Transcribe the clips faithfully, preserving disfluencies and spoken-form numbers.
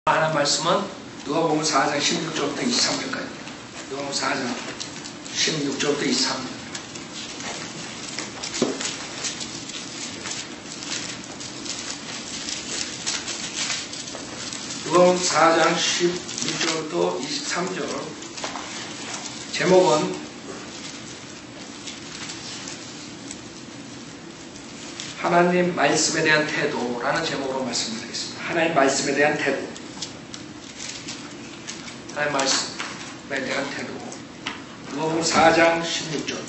하는 말씀은 누가복음 사 장 십육 절부터 이십삼 절까지입니다. 누가복음 사 장 십육 절부터 이십삼 절. 누가복음 사 장 십육 절부터 이십삼 절. 제목은 하나님 말씀에 대한 태도라는 제목으로 말씀드리겠습니다. 하나님 말씀에 대한 태도. 하나님 말씀에 대한 태도. 누가복음 사 장 십육 절.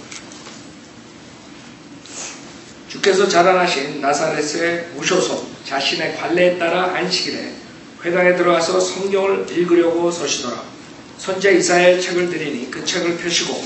주께서 자라나신 나사렛에 오셔서 자신의 관례에 따라 안식일에 회당에 들어가서 성경을 읽으려고 서시더라. 선지자 이사야의 책을 드리니 그 책을 펴시고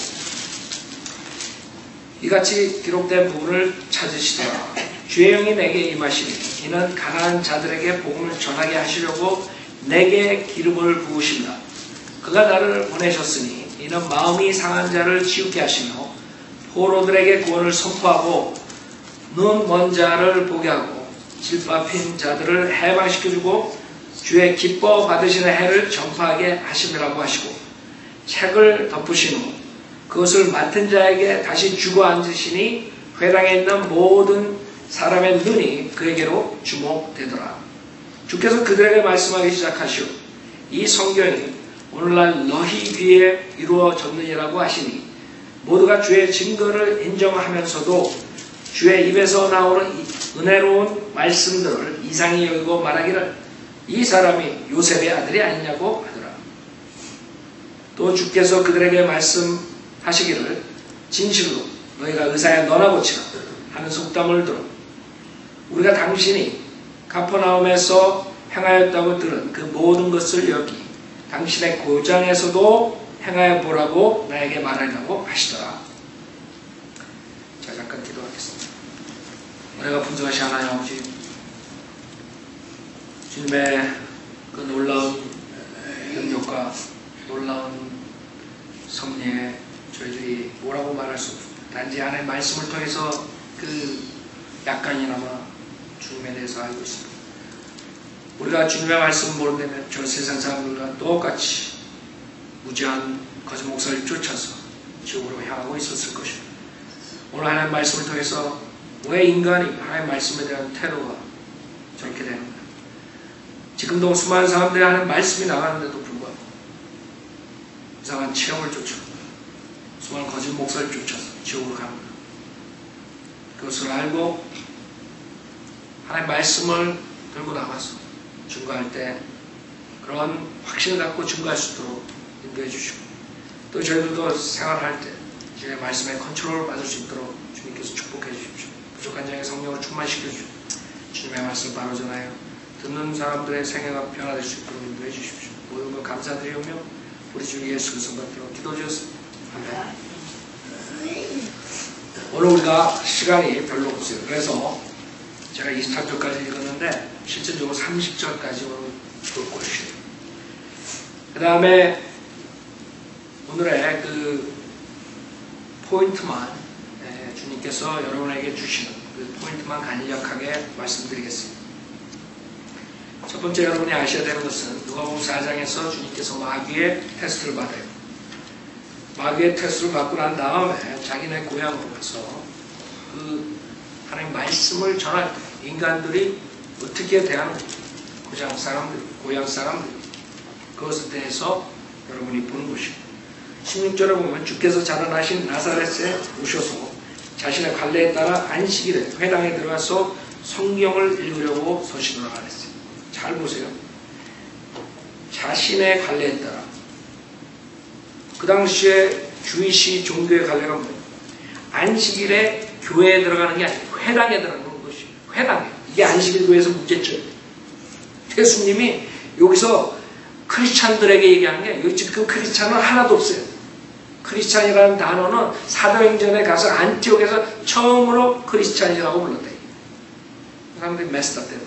이같이 기록된 부분을 찾으시더라. 주의 영이 내게 임하시니 이는 가난한 자들에게 복음을 전하게 하시려고 내게 기름을 부으신다. 그가 나를 보내셨으니 이는 마음이 상한 자를 치유케 하시며 포로들에게 구원을 선포하고 눈 먼 자를 보게 하고 질밥힌 자들을 해방시켜주고 주의 기뻐 받으시는 해를 전파하게 하심이라고 하시고 책을 덮으신 후 그것을 맡은 자에게 다시 주고 앉으시니 회당에 있는 모든 사람의 눈이 그에게로 주목되더라. 주께서 그들에게 말씀하기 시작하시오. 이 성경이 오늘날 너희 귀에 이루어졌느니라고 하시니 모두가 주의 증거를 인정하면서도 주의 입에서 나오는 은혜로운 말씀들을 이상히 여기고 말하기를 이 사람이 요셉의 아들이 아니냐고 하더라. 또 주께서 그들에게 말씀하시기를 진실로 너희가 의사야 너나 고치라 하는 속담을 들어 우리가 당신이 가퍼나움에서 행하였다고 들은 그 모든 것을 여기 당신의 고장에서도 행하여 보라고 나에게 말하려고 하시더라. 자, 잠깐 기도하겠습니다. 은혜가 풍성하신 하나님 아버지, 주님의 그 놀라운 능력과 놀라운 섭리에 저희들이 뭐라고 말할 수 없습니다. 단지 하나님의 말씀을 통해서 그 약간이나마 주님에 대해서 알고 있습니다. 우리가 주님의 말씀을 모른다면 저 세상 사람들과 똑같이 무지한 거짓 목사를 쫓아서 지옥으로 향하고 있었을 것입니다. 오늘 하나님의 말씀을 통해서 왜 인간이 하나님의 말씀에 대한 태도가 저렇게 되는가? 지금도 수많은 사람들이 하나님의 말씀이 나가는데도 불구하고 이상한 체험을 쫓아 수많은 거짓 목사를 쫓아서 지옥으로 갑니다. 그것을 알고 하나님의 말씀을 들고 나가서 증거할 때 그런 확신을 갖고 증거할 수 있도록 인도해 주시고 또 저희들도 생활할 때 주의 말씀에 컨트롤을 받을 수 있도록 주님께서 축복해 주십시오. 부족한 자에게 성령을 충만시켜 주시고 주님의 말씀을 바로 전하여 듣는 사람들의 생애가 변화될 수 있도록 인도해 주십시오. 모든 것 감사드리오며 우리 주 예수 그리스도 받들어 기도 주셨습니다. 아멘. 오늘 우리가 시간이 별로 없어요. 그래서 제가 이십삼 절까지 읽었는데 실질적으로 삼십 절까지 오늘 볼 것이에요. 그 다음에 오늘의 그 포인트만 예, 주님께서 여러분에게 주시는 그 포인트만 간략하게 말씀드리겠습니다. 첫 번째 여러분이 아셔야 되는 것은 누가복음 사 장에서 주님께서 마귀의 테스트를 받아요. 마귀의 테스트를 받고 난 다음에 자기네 고향으로 가서 그 하나님 말씀을 전할 때 인간들이 어떻게 대하는지 고장 사람들, 고향 사람들 그것에 대해서 여러분이 보는 것입니다. 십육 절에 보면 주께서 자라나신 나사렛에 오셔서 자신의 관례에 따라 안식일에 회당에 들어가서 성경을 읽으려고 서시더라 그랬어요. 잘 보세요. 자신의 관례에 따라 그 당시에 주이시 종교의 관례가 뭐예요? 안식일에 교회에 들어가는 게 아니고 회당에 들어가는 것이 회당에 이게 안식일 교회에서 문제점. 예수님이 여기서 크리스찬들에게 얘기하는 게 여기 지금 크리스찬은 하나도 없어요. 크리스찬이라는 단어는 사도행전에 가서 안티옥에서 처음으로 크리스찬이라고 불렀대요. 사람들이 메스답대요.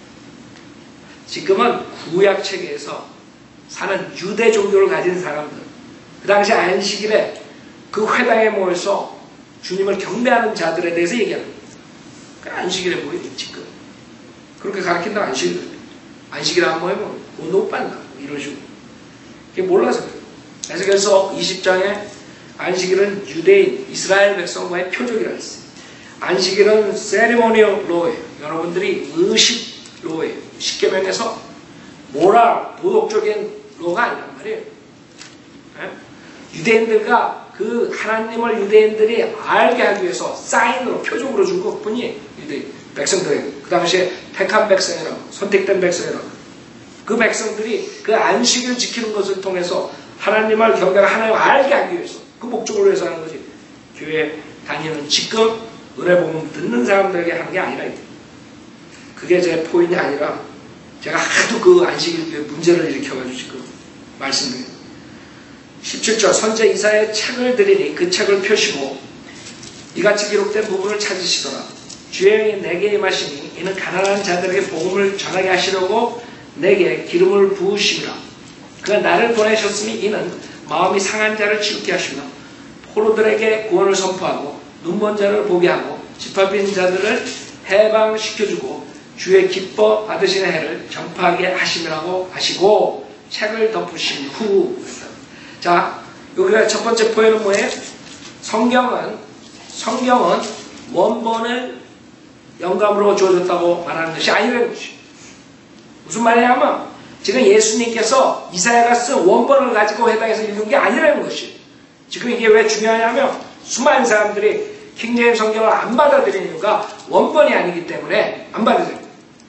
지금은 구약 체계에서 사는 유대 종교를 가진 사람들 그 당시 안식일에 그 회당에 모여서 주님을 경배하는 자들에 대해서 얘기합니다. 그 안식일에 모여요 지금. 그렇게 가르친다고 안식일. 안식이라는 뭐예요? 못, 못 받는다. 이런 식으로. 그게 몰라서 그래요. 그래서, 그래서 이십 장에 안식일은 유대인, 이스라엘 백성과의 표적이라 했어요. 안식일은 세리모니얼 로예요. 여러분들이 의식 로예요. 십계명에서 모랄, 도덕적인 로가 아니란 말이에요. 네? 유대인들과 그 하나님을 유대인들이 알게 하기 위해서 사인으로, 표적으로 준 것뿐이 유대인 백성들에게. 그 당시에 택한 백성이라고, 선택된 백성이라고. 그 백성들이 그 안식을 지키는 것을 통해서 하나님을 경배하고 하나님을 알게 하기 위해서, 그 목적을 위해서 하는 거지. 교회 다니는 지금 은혜복음 듣는 사람들에게 하는 게 아니라, 그게 제 포인이 아니라 제가 하도 그 안식일 문제를 일으켜가지고 지금 말씀드려요. 십칠 절 선제 이사의 책을 드리니 그 책을 펴시고 이같이 기록된 부분을 찾으시더라. 주의 영이 내게 임하시니 이는 가난한 자들에게 복음을 전하게 하시려고 내게 기름을 부으심이라. 그가 나를 보내셨으니 이는 마음이 상한 자를 치유케 하시며 포로들에게 구원을 선포하고 눈먼 자를 보게 하고 짓밟힌 자들을 해방시켜주고 주의 기뻐 받으시는 해를 전파하게 하심이라고 하시고 책을 덮으신 후. 자, 여기가 첫 번째 포인트는 뭐예요? 성경은 성경은 원본을 영감으로 주어졌다고 말하는 것이 아니라는 것이에요. 무슨 말이냐면 지금 예수님께서 이사야가 쓴 원본을 가지고 해당해서 읽은 게 아니라는 것이에요. 지금 이게 왜 중요하냐면 수많은 사람들이 킹제임 성경을 안 받아들이는 이유가 원본이 아니기 때문에 안 받아들여요.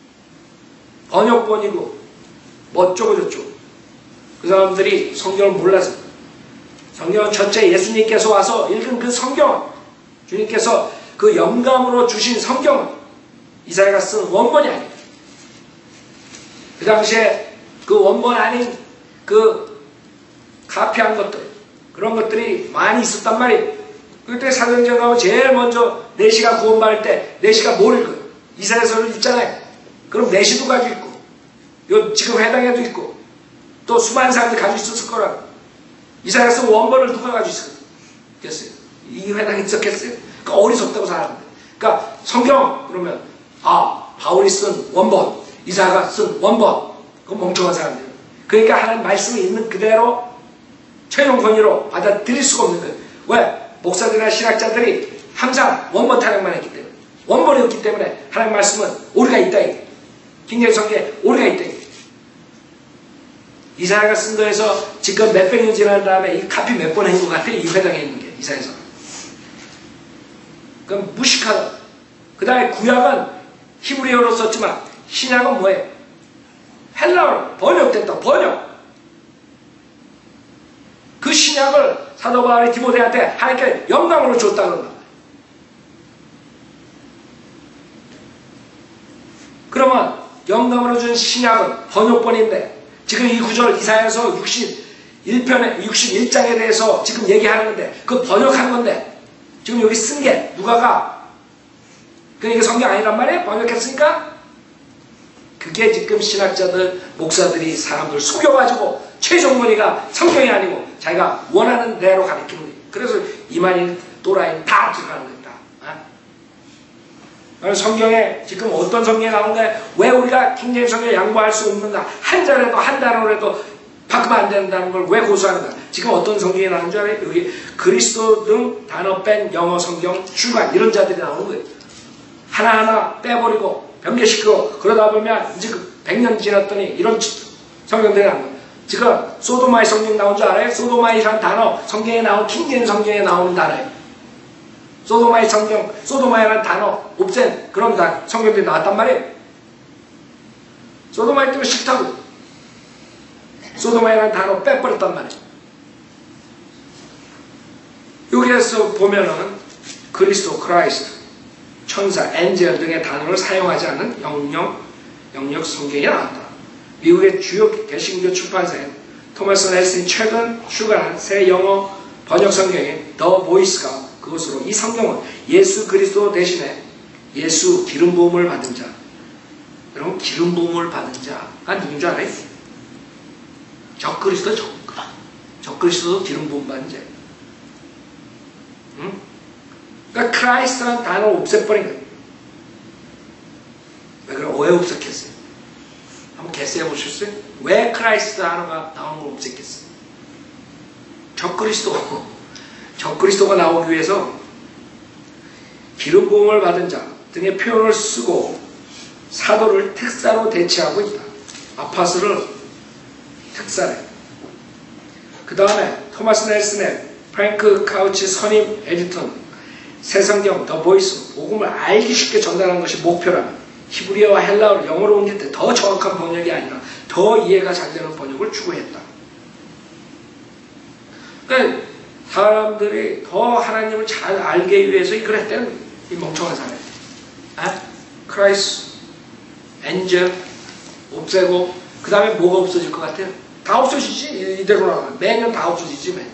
번역본이고 뭐 어쩌고 저쩌고. 그 사람들이 성경을 몰라서. 성경은 전체 예수님께서 와서 읽은 그 성경은, 주님께서 그 영감으로 주신 성경은 이사야가 쓴 원본이 아니에요. 그 당시에 그 원본 아닌 그 카피한 것들, 그런 것들이 많이 있었단 말이에요. 그때 사도행전 가면 제일 먼저 내시가 구원받을 때 내시가 뭘 읽어요? 이사야서를 읽잖아요. 그럼 내시도 가지고 있고, 요 지금 해당에도 있고, 또 수많은 사람들이 가지고 있었을 거라고. 이사야서 원본을 누가 가지고 있었겠어요? 이 회당에 있었겠어요? 그러니까 어리석다고 생각하는데. 그러니까 성경 그러면 아 바울이 쓴 원본, 이사야가 쓴 원본, 그건 멍청한 사람들. 그러니까 하나님 말씀이 있는 그대로 최종 권위로 받아들일 수가 없는 거예요. 왜? 목사들이나 신학자들이 항상 원본 타령만 했기 때문에, 원본이 없기 때문에 하나님 말씀은 오류가 있다. 킹제임 성경에 오류가 있다. 이사야가 쓴 거에서 지금 몇백 년 지난 다음에 이 카피 몇 번 한 것 같아? 이 회당에 있는 게, 이사야서. 그럼 무식하다. 그 다음에 구약은 히브리어로 썼지만 신약은 뭐예요? 헬라어로 번역됐다. 번역. 그 신약을 사도 바울이 디모데한테 하나님께 영광으로 줬다 그런다. 그러면 영광으로 준 신약은 번역본인데 지금 이 구절 이사야서 육십일 편에 육십일 장에 대해서 지금 얘기하는 건데 그 번역한 건데 지금 여기 쓴 게 누가가 그러니까 이게 성경 아니란 말이에요? 번역했으니까 그게 지금 신학자들 목사들이 사람들 속여가지고 최종 권위가 성경이 아니고 자기가 원하는 대로 가르치는 거예요. 그래서 이만희 또라이는 다 들어가는 거예요. 어? 성경에 지금 어떤 성경에 나오는데 왜 우리가 킹제임 성경에 양보할 수 없는가? 한 자라도 한 단어라도 바꾸면 안 된다는 걸 왜 고수하는가? 지금 어떤 성경에 나오는 줄 알아요? 여기 그리스도 등 단어 뺀 영어 성경 주간 이런 자들이 나오는 거예요. 하나하나 빼버리고 변개시키고 그러다 보면 이제 그 백 년 지났더니 이런 성경들이 나오는 거예요. 지금 소도마의 성경 나온 줄 알아요? 소도마이라는 단어 성경에 나온 킹제임 성경에 나오는 단어예요. 소도마의 성경, 소도마이라는 단어 없앤 그런 다 성경들이 나왔단 말이에요. 소도마이 때문에 싫다고. 소도마이라는 단어 빼버렸단 말이에요. 여기에서 보면은 그리스도, 크라이스트, 천사, 엔젤 등의 단어를 사용하지 않는 영역, 영역 성경이 나왔다. 미국의 주요 개신교 출판사인 토마스 헬슨이 최근 출간한 새 영어 번역 성경인 더 보이스가 그것으로 이 성경은 예수 그리스도 대신에 예수 기름 부음을 받은 자, 여러분 기름 부음을 받은 자가 누군 줄 알아요? 적그리스도 적, 적그리스도도 기름 부음 받은 자예요. 응? 그러니까 크라이스트라는 단어를 없애버린 거예요. 왜 그래? 왜 없었겠어요? 한번 개세해 보셨어요? 왜 크라이스트 하나가 나온 걸 없앴겠어? 적그리스도, 적그리스도가 나오기 위해서 기름 부음을 받은 자 등의 표현을 쓰고 사도를 특사로 대체하고 있다. 아파스를 특사래. 그 다음에 토마스 넬슨의 프랭크 카우치 선임 에디턴 새성경 더 보이스 복음을 알기 쉽게 전달하는 것이 목표라면 히브리어와 헬라어를 영어로 옮길 때 더 정확한 번역이 아니라 더 이해가 잘 되는 번역을 추구했다. 그러니까 사람들이 더 하나님을 잘 알기 위해서 이걸 했다는 거예요. 이 멍청한 사람. 아? 크라이스, 엔젤, 없애고 그 다음에 뭐가 없어질 것 같아요? 다 없어지지. 이대로 나가면 매년 다 없어지지. 매.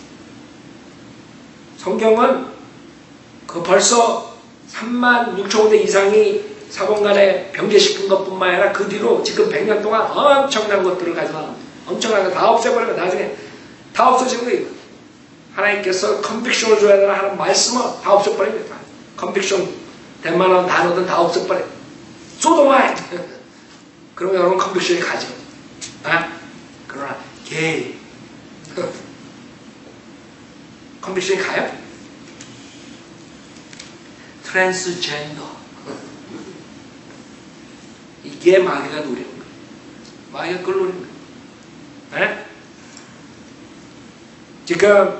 성경은 그 벌써 삼만 육천 군데 이상이 사본간에 변개시킨 것뿐만 아니라 그 뒤로 지금 백 년 동안 엄청난 것들을 가져가 엄청난 거 다 없애버리면 나중에 다 없어지는 거예요. 하나님께서 컨빅션을 줘야 되나 하는 말씀은 다 없애버립니다. 컨빅션 될 만한 단어든 다 없애버려요. 소도마이 그러면 여러분 컨빅션이 가죠. 아? 그러나 게이 컨빅션이 가요? 트랜스젠더 이게 마귀가 노리는 거예요. 마귀가 그걸 노리는 거예요. 네? 지금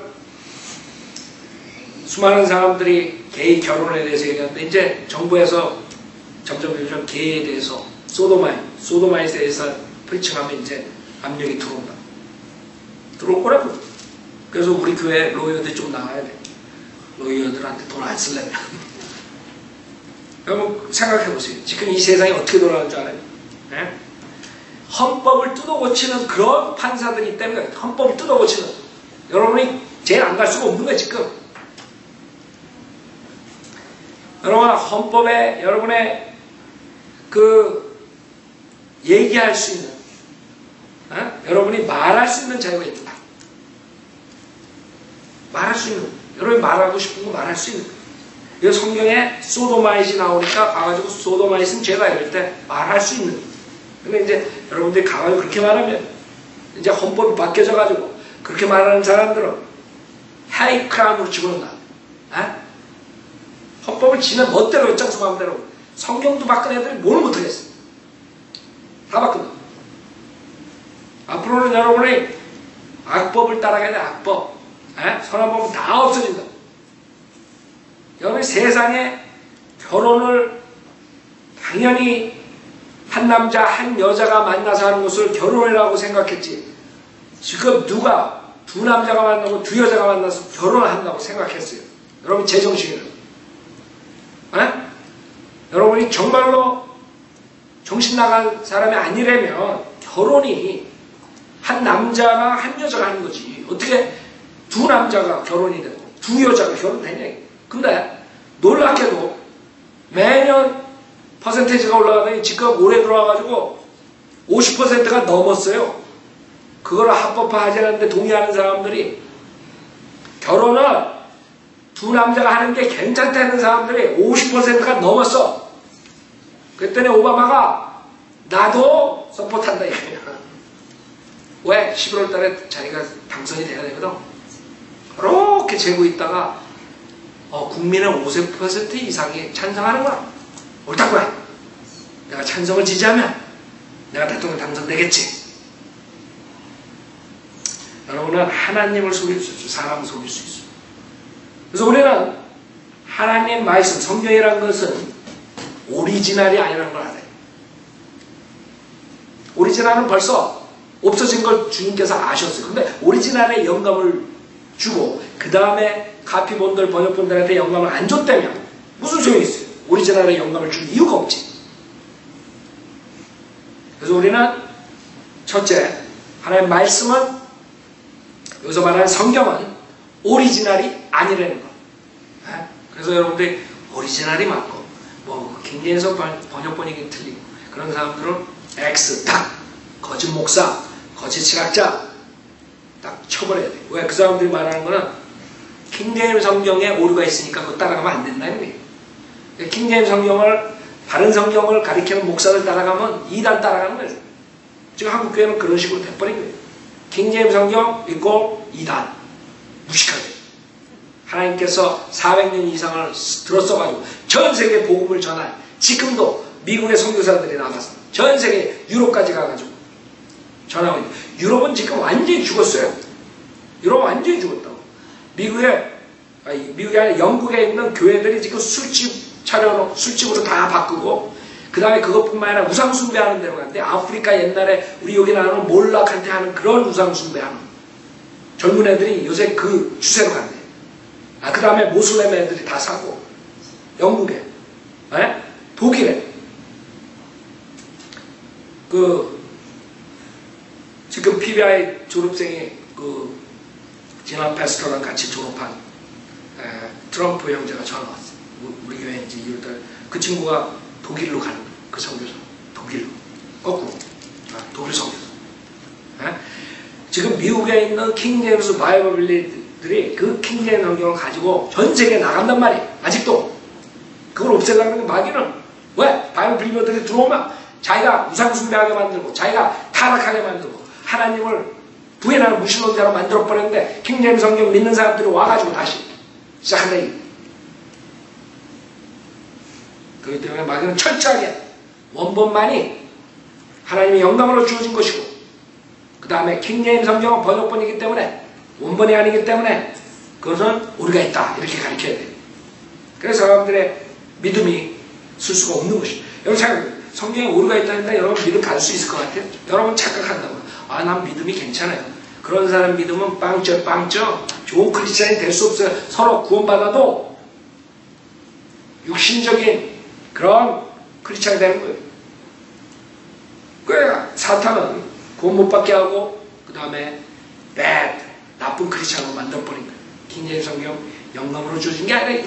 수많은 사람들이 게이 결혼에 대해서 얘기하는데 이제 정부에서 점점 점점 게이에 대해서 소도마이, 소도마이에 대해서 프리칭하면 이제 압력이 들어온다. 들어올 거라고. 그래서 우리 교회 로이어들 좀 나와야 돼. 로이어들한테 돈 안 쓰려면. 여러분 생각해보세요. 지금 이 세상이 어떻게 돌아가는 줄 알아요? 네? 헌법을 뜯어고치는 그런 판사들이 때문에 헌법을 뜯어고치는 여러분이 제일 안 갈 수가 없는 거예요. 지금 여러분 헌법에 여러분의 그 얘기할 수 있는 어? 여러분이 말할 수 있는 자유가 있다. 말할 수 있는 여러분이 말하고 싶은 거 말할 수 있는 그래서 성경에 소도마잇이 나오니까 가가지고 소도마잇은 죄다 이럴 때 말할 수 있는. 근데 이제 여러분들이 가가지고 그렇게 말하면 이제 헌법이 바뀌어져가지고 그렇게 말하는 사람들은 하이 크라운으로 집어넣는다. 아? 헌법을 지는 멋대로 엿장수 마음대로 성경도 바꾼 애들이 뭘 못하겠어. 다 바꾼다. 앞으로는 여러분이 악법을 따라가야 돼. 악법. 아? 선악법은 다 없어진다. 여러분 세상에 결혼을 당연히 한 남자 한 여자가 만나서 하는 것을 결혼이라고 생각했지 지금 누가 두 남자가 만나고 두 여자가 만나서 결혼을 한다고 생각했어요. 여러분 제정신이라고. 여러분이 정말로 정신 나간 사람이 아니라면 결혼이 한 남자나 한 여자가 하는 거지 어떻게 두 남자가 결혼이 되고 두 여자가 결혼되냐. 근데 놀랍게도 매년 퍼센테이지가 올라가더니 지금 올해 들어와가지고 오십 퍼센트가 넘었어요. 그걸 합법화하지 않는데 동의하는 사람들이 결혼을 두 남자가 하는 게 괜찮다는 사람들이 오십 퍼센트가 넘었어. 그랬더니 오바마가 나도 서포트한다 이거야. 왜? 십일월 달에 자기가 당선이 돼야 되거든. 그렇게 재고 있다가 어, 국민의 오십 퍼센트 이상이 찬성하는 거야. 옳다는 거야. 내가 찬성을 지지하면 내가 대통령 당선되겠지. 여러분은 하나님을 속일 수 있어. 사람을 속일 수 있어. 그래서 우리는 하나님 말씀, 성경이라는 것은 오리지널이 아니라는 걸 알아요. 오리지널은 벌써 없어진 걸 주님께서 아셨어요. 근데 오리지널에 영감을 주고 그 다음에 카피본들, 번역본들한테 영감을 안 줬다면 무슨 소용이 있어요? 오리지널에 영감을 줄 이유가 없지. 그래서 우리는 첫째, 하나님의 말씀은 여기서 말하는 성경은 오리지널이 아니라는 거. 그래서 여러분들이 오리지널이 맞고 뭐 킹제임스 번역본이 틀리고 그런 사람들은 X 딱 거짓 목사, 거짓 신학자 딱 쳐버려야 돼. 왜? 그 사람들이 말하는 거는 킹제임스 성경에 오류가 있으니까 그거 따라가면 안 된다는 거예요. 킹제임스 성경을 다른 성경을 가리키는 목사를 따라가면 이단 따라가는 거예요. 지금 한국 교회는 그런 식으로 돼버린 거예요. 킹제임스 성경 읽고 이단 무식하게. 하나님께서 사백 년 이상을 들었어가지고 전 세계 복음을 전할, 지금도 미국의 선교사들이 남았습니다. 전 세계 유럽까지 가가지고 전하고 있는. 유럽은 지금 완전히 죽었어요. 유럽은 완전히 죽었다고. 미국에 아니, 미국이 아니라 영국에 있는 교회들이 지금 술집 차려놓고 술집으로 다 바꾸고, 그 다음에 그것뿐만 아니라 우상숭배하는 데로 갔는데, 아프리카 옛날에 우리 여기 나오는 몰락한테 하는 그런 우상숭배하는 젊은 애들이 요새 그 추세로 간대. 아, 그 다음에 모슬렘 애들이 다 사고, 영국에, 에? 독일에, 그 지금 피비아이 졸업생이 그 지난 패스터랑 같이 졸업한 에, 트럼프 형제가 전화 왔어요. 우리 교회 이제 이웃들. 그 친구가 독일로 가는 거예요. 그 선교사. 독일로. 거꾸로. 아, 독일 선교사. 에? 지금 미국에 있는 킹제임스 바이블들이 그 킹제임스 성경을 가지고 전 세계에 나간단 말이에요. 아직도. 그걸 없애려는 게 마귀는 왜? 바이블 빌리버들이 들어오면 자기가 우상숭배하게 만들고 자기가 타락하게 만들고 하나님을 부인하는 무신론자로 만들어버렸는데, 킹제임스 성경 믿는 사람들이 와가지고 다시 시작한다. 그렇기 때문에 마귀는 철저하게 원본만이 하나님의 영광으로 주어진 것이고, 그 다음에 킹제임스 성경은 번역본이기 때문에, 원본이 아니기 때문에 그것은 우리가 있다 이렇게 가르쳐야 돼요. 그래서 사람들의 믿음이 쓸 수가 없는 것이죠. 여러분 생각해요. 성경에 오류가 있다는데 여러분 믿음 갈 수 있을 것 같아요? 여러분 착각한다고. 아, 난 믿음이 괜찮아요. 그런 사람 믿음은 빵점 빵점. 좋은 크리스찬이 될 수 없어요. 서로 구원받아도 육신적인 그런 크리스찬이 되는 거예요. 그래야 사탄은 구원 못 받게 하고 그 다음에 bad, 나쁜 크리스찬으로 만들어버린 거예요. 킹제임스 성경 영감으로 주어진 게 아니라.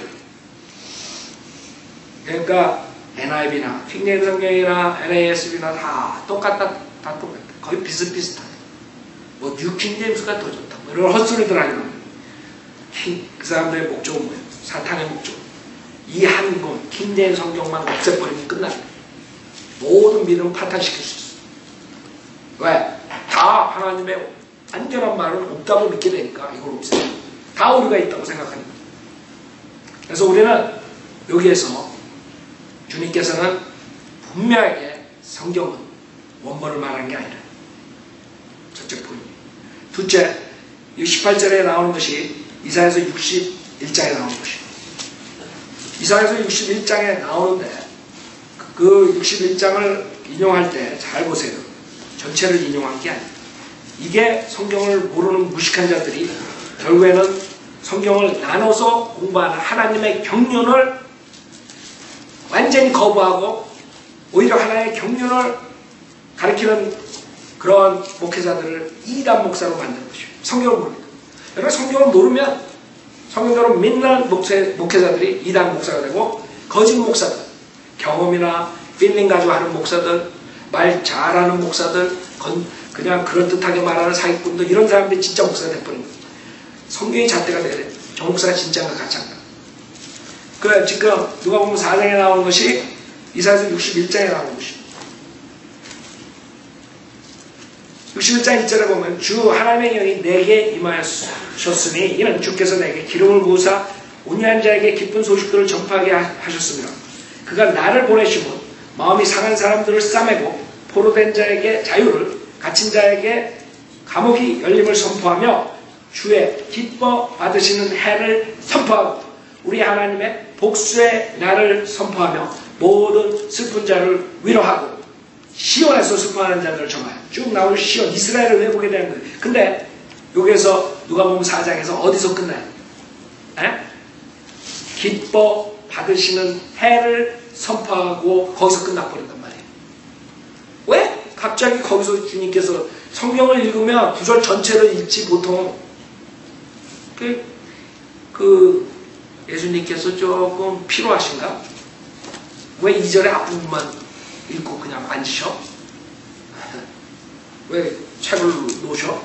그러니까 엔아이브이나 킹제임스 성경이나 엔에이에스비나 다 똑같다. 다 똑같다. 거의 비슷비슷하다. 뭐 뉴킹제임스가 더 좋다. 뭐 이런 헛소리들 하는 거예요. 그 사람들의 목적은 뭐예요? 사탄의 목적. 이 한 권 킹제임스 성경만 없애버리면 끝나요. 모든 믿음을 파탄시킬 수 있어요. 왜? 다 하나님의 안전한 말은 없다고 믿게 되니까 이걸 없애요. 다 우리가 있다고 생각하니까. 그래서 우리는 여기에서 주님께서는 분명하게 성경은 원본을 말한 게 아니라 첫째 포인트. 둘째, 십팔 절에 나오는 것이 이사야서 육십일 장에 나오는 것이에요. 이사야서 육십일 장에 나오는데 그 육십일 장을 인용할 때 잘 보세요. 전체를 인용한 게 아니에요. 이게 성경을 모르는 무식한 자들이 결국에는 성경을 나눠서 공부하는 하나님의 경륜을 완전히 거부하고 오히려 하나님의 경륜을 가리키는 그런 목회자들을 이단 목사로 만드는 것이에요. 성경을 모릅니다. 여러분 성경을 모르면 성경대로 믿는 목회, 목회자들이 이단 목사가 되고, 거짓 목사들, 경험이나 필링 가지고 하는 목사들, 말 잘하는 목사들, 건, 그냥 그럴듯하게 말하는 사기꾼들, 이런 사람들이 진짜 목사가 돼버린 거예요. 성경이 잣대가 돼야 돼요. 저 목사가 진짜인가 가짜인가. 그 지금 누가 보면 사 장에 나오는 것이 이사야서 육십일 장에 나오는 것입니다. 육십일 장 일 절에 보면 주 하나님의 영이 내게 임하셨으니 이는 주께서 내게 기름을 부으사 온유한 자에게 기쁜 소식들을 전파하게 하셨으며 그가 나를 보내시고 마음이 상한 사람들을 싸매고 포로된 자에게 자유를, 갇힌 자에게 감옥이 열림을 선포하며 주의 기뻐 받으시는 해를 선포하고 우리 하나님의 복수의 날을 선포하며 모든 슬픈 자를 위로하고 시온에서 슬퍼하는 자들을 정하여. 쭉 나오는 시온, 이스라엘을 회복해야 되는 거예요. 근데 여기에서 누가 보면 사 장에서 어디서 끝나요? 에? 기뻐 받으시는 해를 선포하고 거기서 끝나버린단 말이에요. 왜? 갑자기 거기서 주님께서 성경을 읽으면 구절 전체를 읽지 보통 그, 그 예수님께서 조금 피로하신가? 왜 이 절의 앞부분만 읽고 그냥 앉으셔? 왜 책을 놓으셔?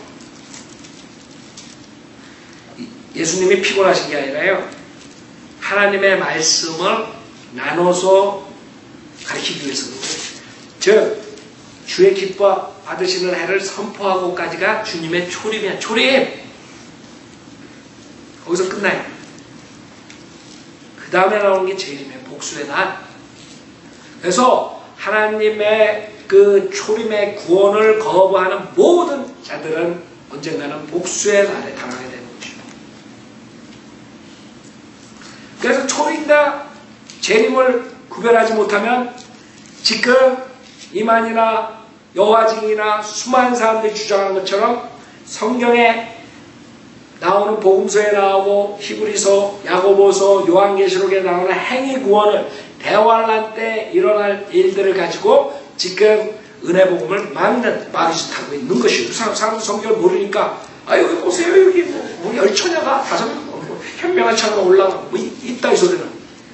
예수님이 피곤하신 게 아니라요, 하나님의 말씀을 나눠서 가르치기 위해서 그래요. 즉 주의 기뻐 받으시는 해를 선포하고까지가 주님의 초림이야. 초림! 거기서 끝나요. 그 다음에 나오는 게 재림의 복수의 날. 그래서 하나님의 그 초림의 구원을 거부하는 모든 자들은 언젠가는 복수의 날에 당하게 되는 것이죠. 그래서 초림과 재림을 구별하지 못하면 지금 이만이나 여호와 증인이나 수많은 사람들이 주장한 것처럼 성경에 나오는 복음서에 나오고 히브리서, 야고보서, 요한계시록에 나오는 행위 구원을 대환란 때 일어날 일들을 가지고 지금 은혜 복음을 막는 마르짓하고 있는 것이에요. 사람, 사람들 성경을 모르니까 아 여기 보세요. 여기 뭐, 뭐 열처녀가 다섯 뭐, 현명한 처녀가 올라가고 뭐 있다 이 소리는.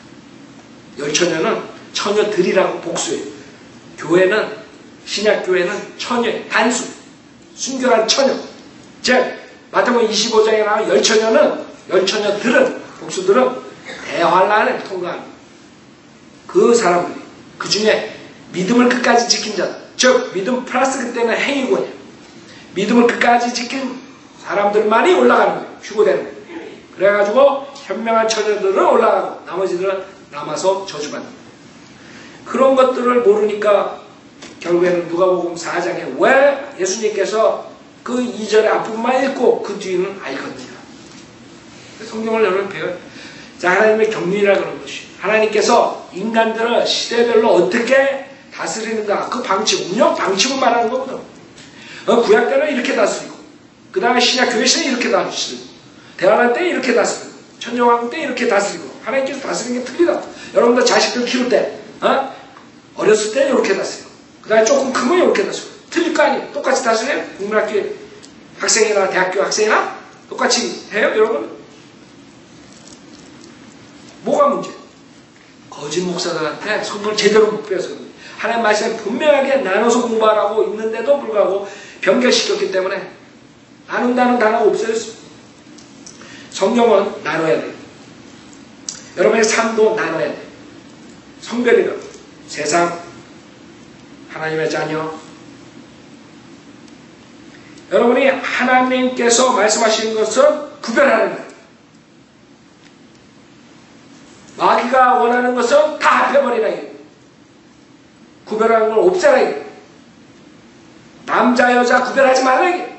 열처녀는 처녀들이라고 복수해요. 교회는 신약교회는 처녀예요. 단수. 순결한 처녀. 즉 마태복음 이십오 장에 나온 열처녀는 열처녀들은 복수들은 대환란을 통과하는 그 사람들이 그 중에 믿음을 끝까지 지킨 자, 즉 믿음 플러스 그때는 행위군이에요. 믿음을 끝까지 지킨 사람들만이 올라가는 거예요. 휴고되는 거예요. 그래가지고 현명한 처녀들은 올라가고 나머지들은 남아서 저주받는 거예요. 그런 것들을 모르니까 결국에는 누가복음 사 장에 왜 예수님께서 그 이 절의 앞부분만 읽고 그 뒤는 알거든요. 성경을 여러분 배워요. 자, 하나님의 경륜이라 그런 것이. 하나님께서 인간들을 시대별로 어떻게 다스리는가. 그 방침, 운영 방침을 말하는 거거든. 어, 구약 때는 이렇게 다스리고, 그 다음에 신약 교회 시대는 이렇게 다스리고, 대환란 때 이렇게 다스리고, 천정왕국 때 이렇게 다스리고, 하나님께서 다스리는 게 틀리다. 여러분들 자식들 키울 때, 어? 어렸을 때 이렇게 다스리고, 그 다음에 조금 크면 이렇게 다스리고. 틀릴 거 아니에요. 똑같이 다스려요? 국민학교 학생이나 대학교 학생이나 똑같이 해요, 여러분? 뭐가 문제? 거짓 목사들한테 성경을 제대로 못 배워서 그래요. 하나님 말씀을 분명하게 나눠서 공부하라고 있는데도 불구하고 변경시켰기 때문에 나눈다는 단어가 없어졌습니다. 성경은 나눠야 돼요. 여러분의 삶도 나눠야 돼요. 성별이라고. 세상, 하나님의 자녀. 여러분이 하나님께서 말씀하시는 것은 구별하는 거예요. 마귀가 원하는 것은 다 합해버리라 이거예요. 구별하는 걸 없애라 이거예요. 남자 여자 구별하지 말라 이거예요.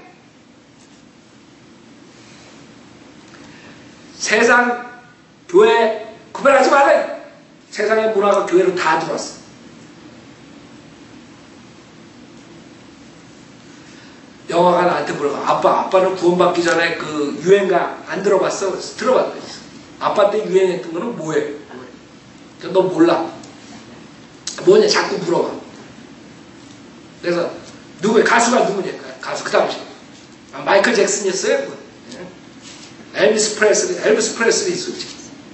세상 교회 구별하지 말라 이거예요. 세상의 문화가 교회로 다 들어왔어. 영화가 나한테 물어봐. 아빠, 아빠는 구원받기 전에 그 유행가 안 들어봤어? 그래서 들어봤다. 아빠 때 유행했던 거는 뭐예요? 너 몰라. 뭐냐? 자꾸 물어봐. 그래서 누구야? 가수가 누구냐? 가수 그 당시 아, 마이클 잭슨이었어요? 엘비스 프레슬리, 엘비스 프레슬리 있었지.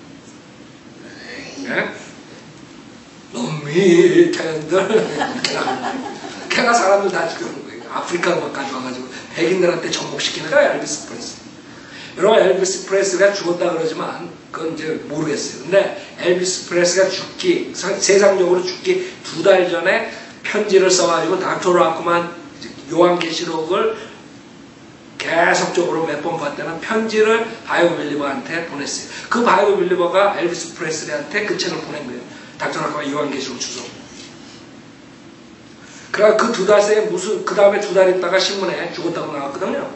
놈이 텐들 걔가 사람들 다 죽여놓은 거예요. 아프리카 음악까지 와가지고 백인들한테 정복시키는 거야 엘비스 프레슬리. 여러분 엘비스 프레슬리가 죽었다 그러지만 그건 이제 모르겠어요. 근데 엘비스 프레슬리가 죽기 세상적으로 죽기 두 달 전에 편지를 써가지고 닥터 라크만 요한계시록을 계속적으로 몇 번 봤다는 편지를 바이블 빌리버한테 보냈어요. 그 바이블 빌리버가 엘비스 프레슬리한테 그 책을 보낸 거예요. 닥터 라크만 요한계시록 주소. 그러니까 그 두 달 새에 무슨 그 다음에 두 달 있다가 신문에 죽었다고 나왔거든요.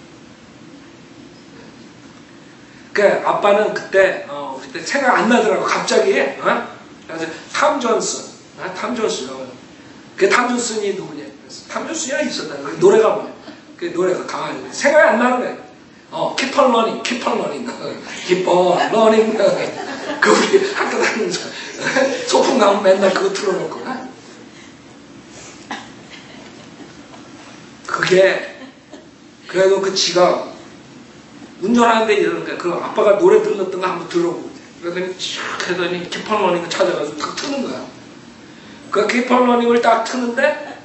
그 아빠는 그때 어, 그때 생각 안 나더라고 갑자기. 어? 그래서 탐 존슨, 어? 탐 존슨. 그 탐 존슨이 누구냐? 탐 존슨이가 있었다. 그 노래가 뭐야? 그 노래가 강하게 생각이 안 나는 거야. 어, keep on learning, keep on learning, keep on learning. 그 우리 학교 다니면서 소풍 가면 맨날 그거 틀어놓고. 어? 그게 그래도 그 지가 운전하는데 이러는 거야. 그 아빠가 노래 들었던 거 한번 들어보고 그러더니 촥 하더니 키펀러닝을 찾아가서 탁 트는 거야. 그 키펀러닝을 딱 트는데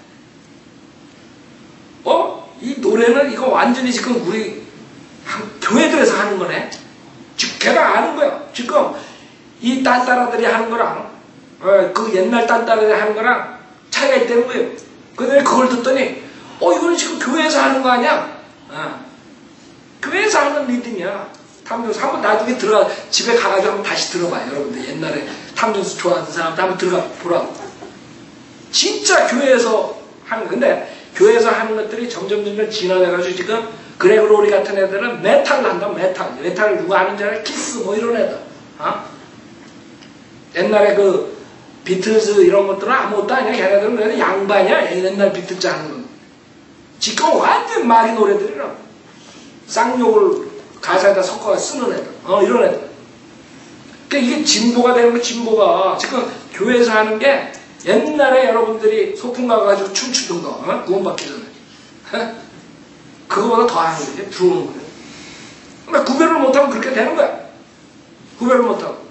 어? 이 노래는 이거 완전히 지금 우리 교회들에서 하는 거네. 지금 걔가 아는 거야. 지금 이 딴따라들이 하는 거랑 어, 그 옛날 딴따라들이 하는 거랑 차이가 있다는 거예요. 그런데 그걸 듣더니 어, 이거는 지금 교회에서 하는 거 아니야? 어. 교회에서 하는 리듬이야. 탐정수. 한번 나중에 들어가, 집에 가가지고 한번 다시 들어봐요. 여러분들 옛날에 탐정수 좋아하는 사람들 한번 들어가 보라고. 진짜 교회에서 하는 거. 근데 교회에서 하는 것들이 점점 점점 진화돼가지고 지금 그레고리 같은 애들은 메탈을 한다. 메탈. 메탈을 누가 하는지 알아? 키스 뭐 이런 애들. 어? 옛날에 그 비틀즈 이런 것들은 아무것도 아니야. 걔네들은 그래도 양반이야. 옛날 비틀즈 하는 건. 지금 완전 마리 노래들이라고. 쌍욕을 가사에다 섞어 쓰는 애들. 어, 이런 애들. 그러니까 이게 진보가 되는 거, 진보가. 지금 교회에서 하는 게 옛날에 여러분들이 소풍 가가지고 춤추던 거, 어? 구원받기 전에. 어? 그거보다 더 하는 거지. 들어오는 거예요. 그러니까 구별을 못하면 그렇게 되는 거야. 구별을 못하고.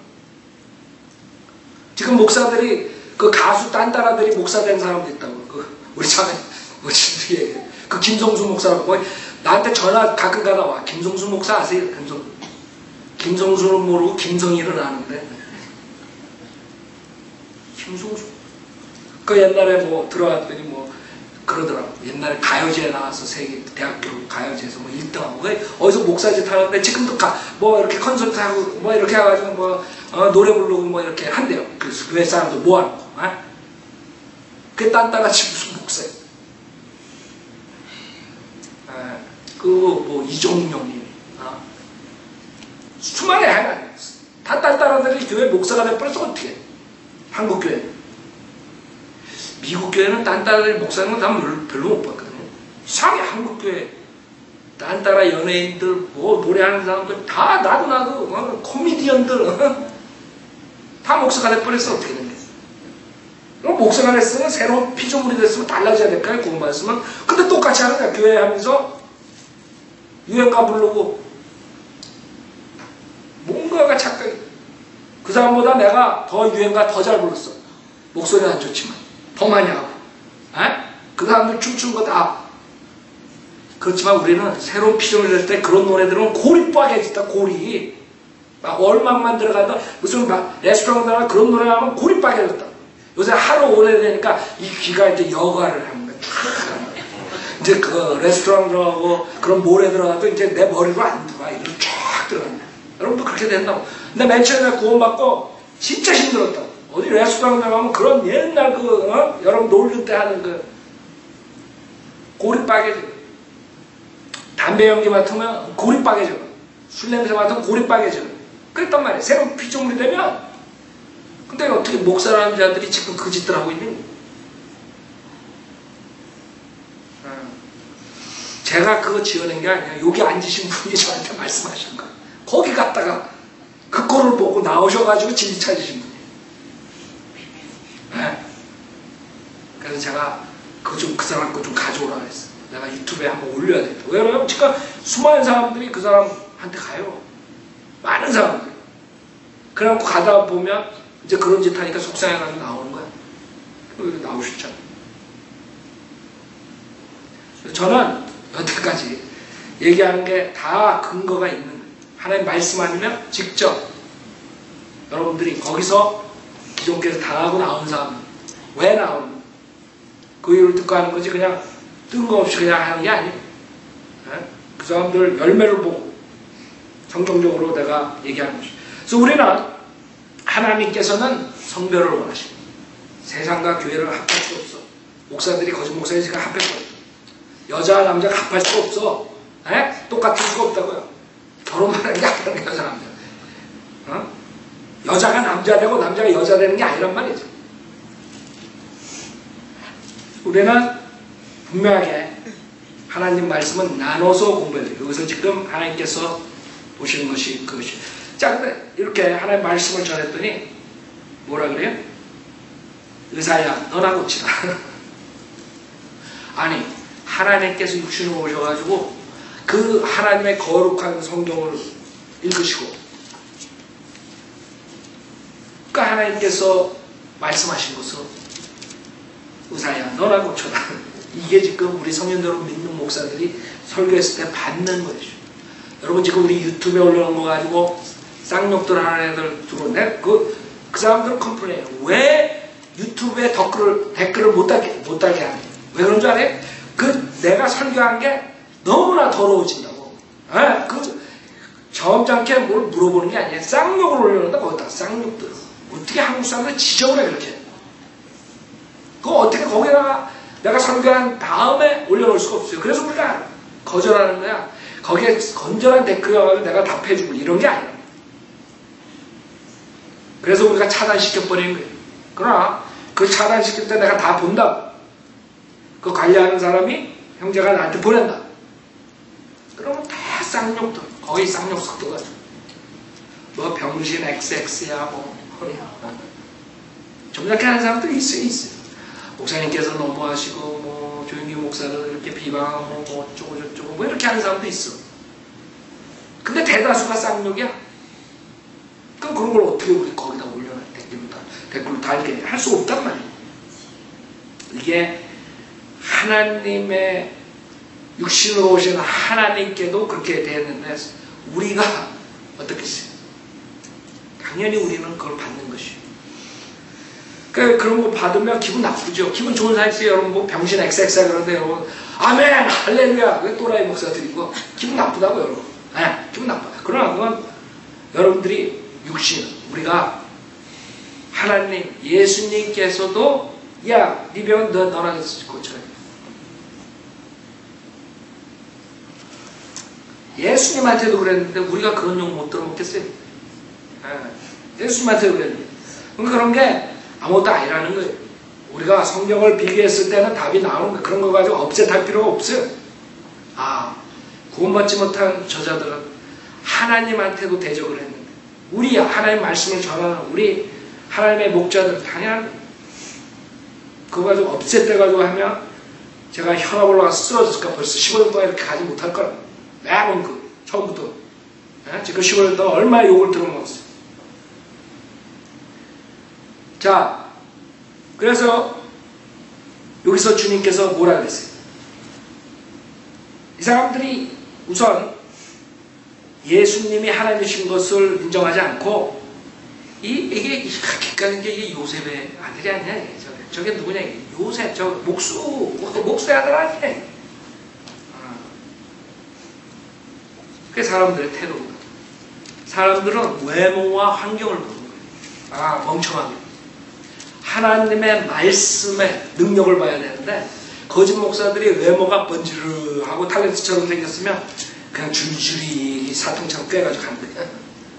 지금 목사들이, 그 가수 딴따라들이 목사 된 사람도 있다고. 그, 우리 자매, 뭐지, 얘기해. 그 김성수 목사라고. 뭐, 나한테 전화 가끔 가다 와. 김성수 목사 아세요? 김성수. 김성수는 모르고 김성일은 아는데. 김성수. 그 옛날에 뭐 들어갔더니 뭐 그러더라고. 옛날에 가요제에 나와서 세계 대학교 가요제에서 뭐 일 등하고 어디서 목사짓 하는데 지금도 가, 뭐 이렇게 콘서트하고 뭐 이렇게 해가지고 뭐 어, 노래 부르고 뭐 이렇게 한대요. 그래서 교회 사람들 뭐하는 거? 어? 그게 딴따라치 무슨 목사예요? 그 뭐 이종용이 어? 수많은 하나 다 딴따라들이 교회 목사가 돼버려서 어떻게 해? 한국 교회. 미국 교회는 딴따라들이 목사는 건 난 별로 못 봤거든요. 이상하게 한국 교회 딴따라 연예인들 뭐 노래하는 사람들 다 나도 나도 어? 코미디언들 어? 다 목사가 돼버렸어. 어떻게 된 거야? 그럼 목사가 됐으면 새로운 피조물이 됐으면 달라져야 될까요? 구원 받았으면. 근데 똑같이 하는 거야. 교회 하면서 유행가 부르고 뭔가가 착각이. 그 사람보다 내가 더 유행가 더 잘 불렀어. 목소리는 안 좋지만 더 많이 하고. 에? 그 사람들 춤추는 거 다. 그렇지만 우리는 새로운 피조물이 될 때 그런 노래들은 골이 빠개졌다. 골이 막 얼마만 들어가도 무슨 막 레스토랑 들어가 그런 노래 하면 골이 빠개졌다. 요새 하루 오래되니까 이 귀가 이제 여가를 하는 거야. 이제 그 레스토랑 들어가고 그런 몰에 들어가도 이제 내 머리로 안 들어가. 이렇게 쫙 들어간다. 여러분도 그렇게 된다고. 근데 맨 처음에 구원받고 진짜 힘들었다고. 어디 레스토랑 들어가면 그런 옛날 그 어? 여러분 놀릴 때 하는 그 골이 빠개져. 담배 연기 맡으면 골이 빠개져. 술 냄새 맡으면 골이 빠개져. 그랬단 말이에요. 새로운 피조물이 되면. 근데 어떻게 목사라는 자들이 지금 그 짓들 하고 있는 거예요. 제가 그거 지어낸 게 아니라 여기 앉으신 분이 저한테 말씀하신 거예요. 거기 갔다가 그 꼴을 보고 나오셔가지고 진리 찾으신 분이에요. 네. 그래서 제가 그거 좀 그 사람 거 좀 가져오라 그랬어요. 내가 유튜브에 한번 올려야 되겠다. 왜냐면 지금 수많은 사람들이 그 사람한테 가요. 많은 사람들. 그래갖고 가다 보면 이제 그런 짓 하니까 속상해가지고 나오는 거야. 그래서 나오셨잖아요. 저는 여태까지 얘기하는 게 다 근거가 있는 거예요. 하나님 말씀 아니면 직접 여러분들이 거기서 기존교에서 당하고 나온 사람 왜 나오는 거예요? 그 이유를 듣고 하는 거지 그냥 뜬금없이 그냥 하는 게 아니에요. 네? 그 사람들 열매를 보고 성경적으로 내가 얘기하는 거죠. 그래서 우리는 하나님께서는 성별을 원하십니다. 세상과 교회를 합할 수 없어. 목사들이 거짓 목사들이 지금 합했거든요. 여자와 남자가 합할 수가 없어. 에? 똑같을 수가 없다고요. 결혼하는 게 아니라는 여자 남자. 어? 여자가 남자 되고 남자가 여자 되는 게 아니란 말이죠. 우리는 분명하게 하나님 말씀은 나눠서 공부해야 돼요. 여기서 지금 하나님께서 보시는 것이 그것이. 자, 근데 이렇게 하나님 말씀을 전했더니 뭐라 그래요? 의사야, 너나 고치라. 아니, 하나님께서 육신으로 오셔가지고 그 하나님의 거룩한 성경을 읽으시고 그러니까 하나님께서 말씀하신 것은 의사야, 너나 고쳐라. 이게 지금 우리 성년대로 믿는 목사들이 설교했을 때 받는 것이죠. 여러분 지금 우리 유튜브에 올라온 거 가지고 쌍욕들 하는 애들 들어오는데 그, 그 사람들은 컴플레인해요. 왜 유튜브에 댓글을, 댓글을 못 달게, 못 달게 하냐. 왜 그런 줄 알아요? 그 내가 설교한 게 너무나 더러워진다고. 에? 그 점잖게 뭘 물어보는 게 아니야. 쌍욕을 올려놓는다. 거기다 쌍욕들. 어떻게 한국 사람들 지저분해 그렇게. 그거 어떻게 거기다가 내가 설교한 다음에 올려놓을 수가 없어요. 그래서 우리가 거절하는 거야. 거기에 건전한 댓글이 와가지고 내가 답해주고 이런 게 아니야. 그래서 우리가 차단시켜버리는 거예요. 그러나 그 차단시킬 때 내가 다 본다고. 그 관리하는 사람이 형제가 나한테 보낸다. 그러면 다 쌍욕들. 거의 쌍욕 속도가. 뭐 병신 엑스엑스야 뭐. 좀 이렇게 하는 사람들이 있어요. 있어요. 목사님께서 너무하시고 뭐 조용기 목사를 이렇게 비방하고 뭐 어쩌고 저쩌고 뭐 이렇게 하는 사람도 있어. 근데 대다수가 쌍욕이야. 그럼 그런 걸 어떻게 우리 거기다 올려놔. 댓글로 다, 댓글로 달게 할 수 없단 말이야. 이게 하나님의 육신으로 오신 하나님께도 그렇게 되는데 우리가 어떻게 했어요? 당연히 우리는 그걸 받는 것이에요. 그러니까 그런 거 받으면 기분 나쁘죠. 기분 좋은 사람 있어요. 여러분 뭐 병신 엑스엑스 그러는데 여러분 아멘 할렐루야 왜 또라이 목사 드리고 기분 나쁘다고 여러분. 네, 기분 나빠요. 그러나 그건 여러분들이 육신 우리가 하나님 예수님께서도 야 네 병은 너, 너랑 고쳐야 돼. 예수님한테도 그랬는데 우리가 그런 욕 못 들어먹겠어요? 네, 예수님한테도 그랬는데 그런 게 아무것도 아니라는 거예요. 우리가 성경을 비교했을 때는 답이 나오는 거예요. 그런 거 가지고 업셋할 필요가 없어요. 아, 구원받지 못한 저자들은 하나님한테도 대적을 했는데 우리 하나님 말씀을 전하는 우리 하나님의 목자들 당연한 그거 가지고 업셋돼가지고 하면 제가 혈압 올라가서 쓰러졌을까 벌써 십오 년 동안 이렇게 가지 못할 거라. 매번 그 처음부터 네? 지금 십오 년 동안 얼마나 욕을 들어먹었어요. 자, 그래서 여기서 주님께서 뭐라 그랬어요? 이 사람들이 우선 예수님이 하나님이신 것을 인정하지 않고 이, 이게 기가는 게 이게 요셉의 아들이 아니야. 이게. 저게, 저게 누구냐? 이게. 요셉, 저 목수, 목수의 아들 아니야. 그게 사람들의 태도입니다. 사람들은 외모와 환경을 보는 거예요. 아, 멍청하게. 하나님의 말씀의 능력을 봐야 되는데 거짓 목사들이 외모가 번지르하고 탤런트처럼 생겼으면 그냥 줄줄이 사통처럼 꿰가지고 가는 거예요.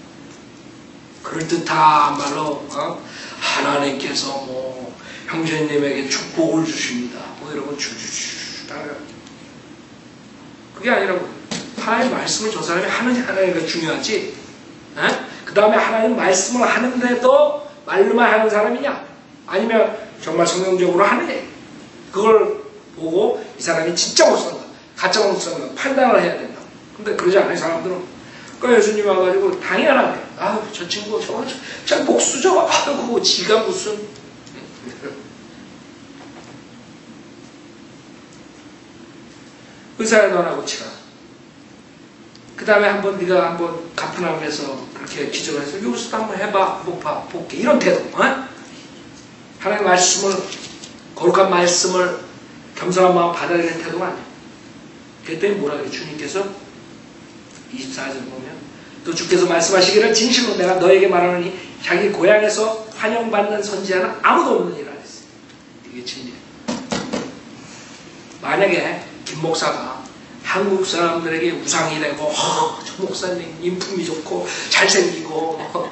그럴듯한 말로 어? 하나님께서 뭐 형제님에게 축복을 주십니다. 뭐 이러면 줄줄줄 다 그게 아니라고. 하나님 말씀을 저 사람이 하느냐 하느냐가 중요하지. 그 다음에 하나님 말씀을 하는데도 말로만 하는 사람이냐 아니면 정말 성경적으로 하느냐 그걸 보고 이 사람이 진짜 못 산다 가짜 못 산다 판단을 해야 된다. 근데 그러지 않아요 사람들은. 그러니까 예수님이 와가지고 당연하게 아우 저 친구 저거 저, 저 목수 저거 아이고 지가 무슨 의사에도 안 하고 치라. 그 다음에 한번 네가 한번 가프나움에서 그렇게 기적을 해서 여기서도 한번 해봐 한번 봐 볼게 이런 태도. 어? 하나님의 말씀을 거룩한 말씀을 겸손한 마음 받아들이는 태도가 아니야. 그랬더니 뭐라 그래 주님께서 이십사 절 보면 또 주께서 말씀하시기를 진실로 내가 너에게 말하노니 자기 고향에서 환영받는 선지자는 아무도 없느니라 했어요. 이게 진리야. 만약에 김 목사가 한국 사람들에게 우상이 되고 어, 저 목사님 인품이 좋고 잘생기고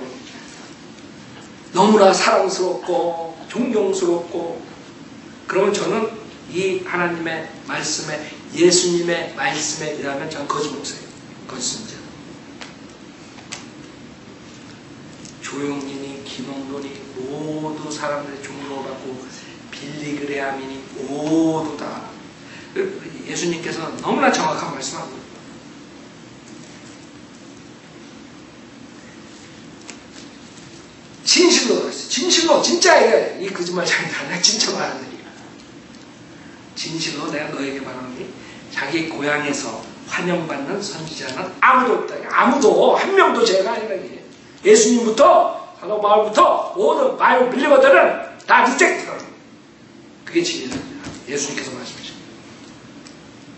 너무나 사랑스럽고 존경스럽고 그러면 저는 이 하나님의 말씀에 예수님의 말씀에 의하면 저는 거짓 목사예요. 거짓입니다. 조용인이 김홍돈이 모두 사람들의 존경을 받고 빌리그레암이니 모두 다 예수님께서 너무나 정확한 말씀하고 진실로 그랬어요. 진실로 진짜 이게 이 거짓말장이 아니라 진짜 말하는 일이야. 진실로 내가 너에게 말하노니 자기 고향에서 환영받는 선지자는 아무도 없다. 아무도 한 명도 죄가 아니라 이게 예수님부터 사도 바울부터 모든 바이블 빌리버들은 다 리젝트하는 그게 진리입니다. 예수님께서 말씀하셨습니다.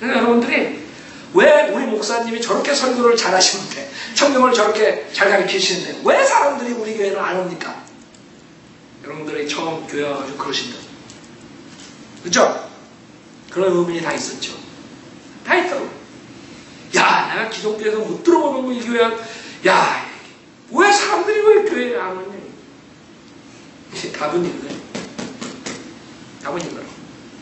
그래서 여러분들이 왜 우리 목사님이 저렇게 설교를 잘하시는데, 성경을 저렇게 잘 가르치시는데 왜 사람들이 우리 교회를 안 옵니까? 여러분들이 처음 교회 와가지고 그러신다. 그죠? 그런 의문이 다 있었죠. 다 있더라고. 야, 내가 기독교에서 못 들어보는 거 이 교회, 야, 왜 사람들이 왜 교회에 안 오냐? 이제 답은 이거예요. 답은 이거예요.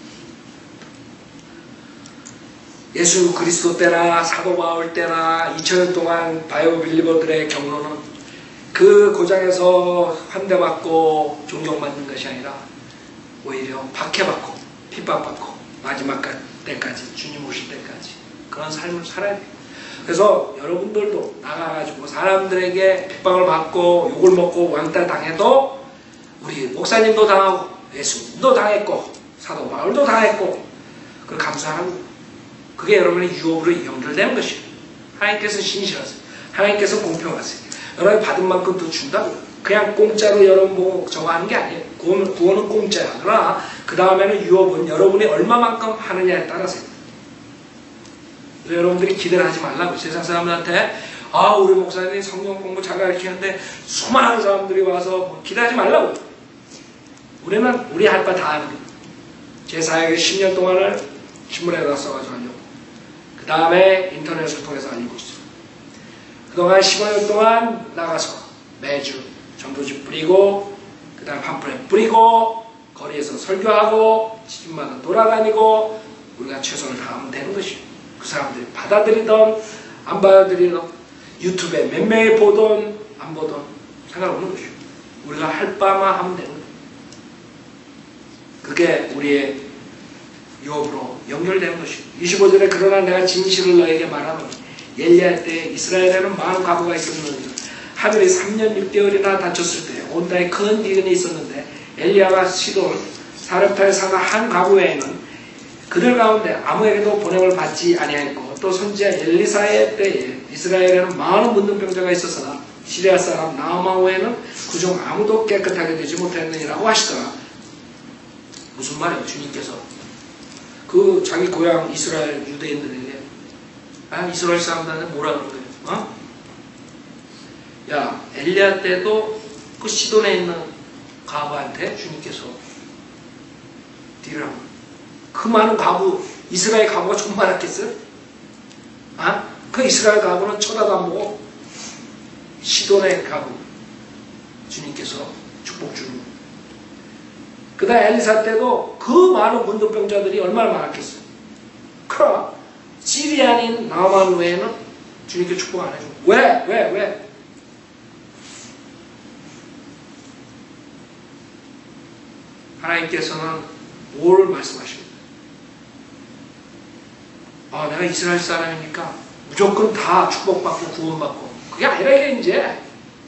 예수 그리스도 때나 사도 바울 때나 이천 년 동안 바이오 빌리버들의 경로는 그 고장에서 환대받고 존경받는 것이 아니라 오히려 박해받고 핍박받고 마지막 때까지, 주님 오실 때까지 그런 삶을 살아야 돼요. 그래서 여러분들도 나가가지고 사람들에게 핍박을 받고 욕을 먹고 왕따 당해도 우리 목사님도 당하고 예수님도 당했고 사도 바울도 당했고 그걸 감수하는, 그게 여러분의 유업으로 연결되는 것이에요. 하나님께서 신실하세요. 하나님께서 공평하세요. 여러분이 받은 만큼 더 준다고요. 그냥 공짜로 여러분 뭐 저거 하는 게 아니에요. 구원, 구원은 공짜야. 그러나 그 다음에는 유업은 여러분이 얼마만큼 하느냐에 따라서요. 여러분들이 기대를 하지 말라고. 세상 사람들한테 아 우리 목사님이 성경 공부 잘 가르치는데 수많은 사람들이 와서 뭐 기대하지 말라고. 우리는 우리 할 바 다 하는 거예요. 제 사역의 십 년 동안을 신문에다 써가지고 하려고. 그 다음에 인터넷을 통해서 알리고 있어요. 그동안 십오 년 동안 나가서 매주 전도지 뿌리고 그 다음에 팜플렛 뿌리고 거리에서 설교하고 집마다 돌아다니고 우리가 최선을 다하면 되는 것이에요. 그 사람들이 받아들이던 안 받아들이던 유튜브에 몇 명이 보던 안 보던 상관없는 것이에요. 우리가 할 바만 하면 되는 거예요. 그게 우리의 유업으로 연결되는 것이에요. 이십오 절에 그러나 내가 진실을 너에게 말하노니 엘리야 때 이스라엘에는 많은 과부가 있었는데 하늘이 삼 년 육 개월이나 닫혔을 때 온 땅에 큰 기근이 있었는데 엘리야가 시돈 사렙타에 사는 한 과부 외에는 그들 가운데 아무에게도 보냄을 받지 아니하였고 또 선지자 엘리사의 때에 이스라엘에는 많은 문둥병자가 있었으나 시리아 사람 나아만 외에는 그중 아무도 깨끗하게 되지 못했느니라고 하시더라. 무슨 말이에요? 주님께서 그 자기 고향 이스라엘 유대인들에게 아 이스라엘 사람들한테 뭐라 그런 거예요? 어? 야 엘리야 때도 그 시돈에 있는 과부한테 주님께서 딜을 한 거예요. 그 많은 과부, 이스라엘 과부가 좀 많았겠어요? 아? 그 이스라엘 과부는 쳐다도 안 보고 시돈의 과부 주님께서 축복 주는 거예요. 그 다음 엘리사 때도 그 많은 문둥병자들이 얼마나 많았겠어요? 그럼 시리아인 나만 외에는 주님께 축복 안 해줘. 왜? 왜? 왜? 하나님께서는 뭘 말씀하십니까? 아, 내가 이스라엘 사람이니까 무조건 다 축복받고 구원받고 그게 아니라 이게 이제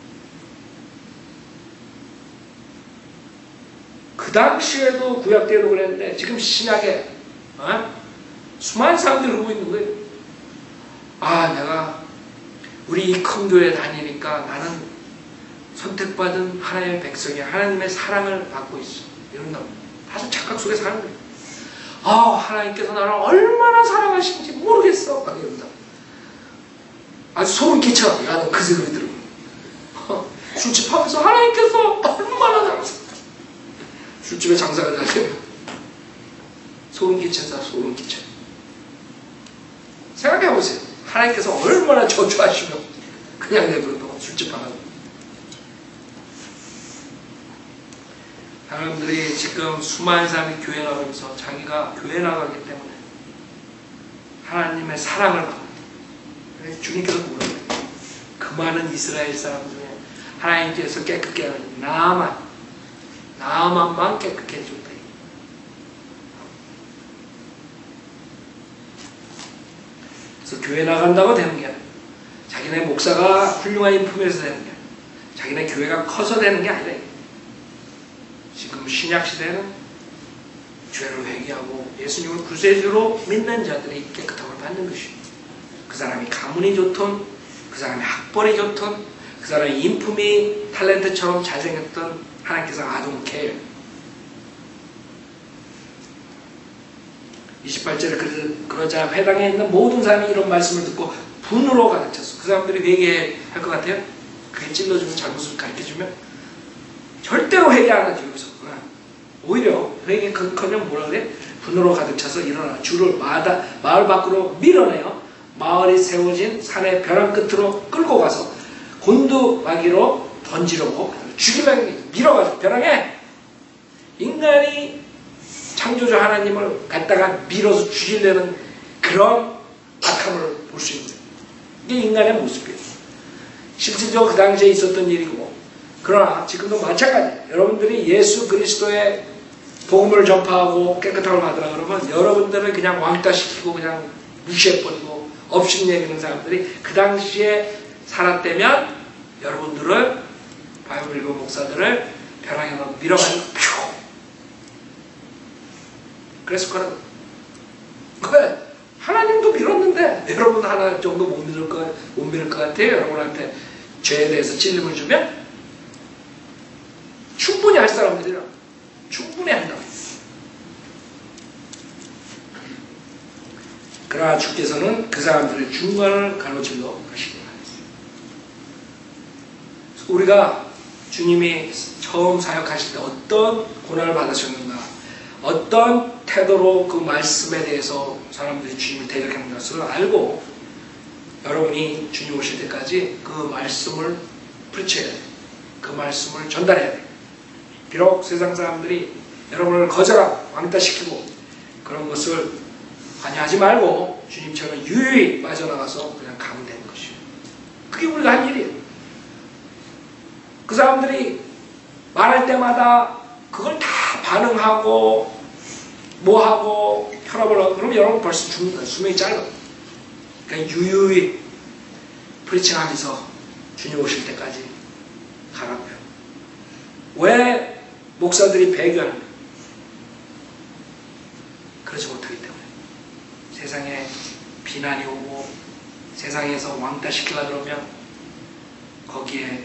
그 당시에도 구약 때도 그랬는데 지금 신약에 어? 수많은 사람들이 그러고 있는 거예요. 아 내가 우리 이 큰 교회 다니니까 나는 선택받은 하나님의 백성이야. 하나님의 사랑을 받고 있어. 이런다고. 아주 착각 속에 사는 거예요. 아 하나님께서 나를 얼마나 사랑하시는지 모르겠어. 막 이런다. 아주 소름 끼쳐. 나는 그 생각이 들어. 어, 술집하면서 하나님께서 얼마나 사랑하시는지. 술집에 장사가 잘 되면 소름 끼친다. 소름 끼쳐. 생각해보세요. 하나님께서 얼마나 저주하시면 그냥 내버려둬. 술집 하나. 사람들이 지금 수많은 사람이 교회 나가면서 자기가 교회 나가기 때문에 하나님의 사랑을 받는 거예요. 주님께서 뭐라고 해요? 그 많은 이스라엘 사람 중에 하나님께서 깨끗게 하는 나만 나만만 깨끗게 해줬다. 그래서 교회 나간다고 되는 게 아니라 자기네 목사가 훌륭한 인품에서 되는 게 아니라 자기네 교회가 커서 되는 게 아니라 지금 신약시대는 죄를 회개하고 예수님을 구세주로 믿는 자들이 깨끗함을 받는 것이에요. 그 사람이 가문이 좋든 그 사람이 학벌이 좋든 그 사람의 인품이 탤런트처럼 잘생겼던 하나님께서 아주 못해요. 이십팔 절에 그러자 회당에 있는 모든 사람이 이런 말씀을 듣고 분으로 가득 찼어. 그 사람들이 회개할 것 같아요? 그게 찔러주면 잘못을 가르쳐주면 절대로 회개 안 하지. 여기서 오히려 회개커녕 뭐라 그래? 분으로 가득 차서 일어나 주를 마다, 마을 밖으로 밀어내요. 마을이 세워진 산의 벼랑 끝으로 끌고 가서 곤두마기로 던지려고 죽이려고 밀어가지고 벼랑에 인간이 창조주 하나님을 갖다가 밀어서 죽이려는 그런 악함을 볼 수 있는 거예요. 이게 인간의 모습이에요. 실질적으로 그 당시에 있었던 일이고, 그러나 지금도 마찬가지예요. 여러분들이 예수 그리스도의 복음을 전파하고 깨끗함을 받으라 그러면 여러분들을 그냥 왕따시키고 그냥 무시해버리고 업신여기는 사람들이 그 당시에 살았다면 여러분들을 바이블 읽은 목사들을 벼랑에 넣어 밀어가지고 퓨 그랬을 거라고. 그래 하나님도 밀었는데 여러분 하나 정도 못 믿을 거, 못 믿을 것 같아요. 여러분한테 죄에 대해서 찔림을 주면 충분히 할 사람들이라 충분히 한다. 그러나 주께서는 그 사람들의 중간을 가로질러 가시기를 하셨어요. 우리가 주님이 처음 사역하실 때 어떤 고난을 받으셨는가, 어떤 태도로 그 말씀에 대해서 사람들이 주님을 대적하는 것을 알고 여러분이 주님 오실 때까지 그 말씀을 프리치해야 돼. 그 말씀을 전달해야 돼. 비록 세상 사람들이 여러분을 거절하고 왕따시키고 그런 것을 관여하지 말고 주님처럼 유유히 빠져나가서 그냥 가면 되는 것이에요. 그게 우리가 할 일이에요. 그 사람들이 말할 때마다 그걸 다 반응하고 뭐하고 혈압을 하고 그러면 여러분 벌써 죽는 거예요. 수명이 짧아. 그러니까 유유히 프리칭하면서 주님 오실 때까지 가라고요. 왜 목사들이 배교하는 거예요? 그러지 못하기 때문에. 세상에 비난이 오고 세상에서 왕따시키려 그러면 거기에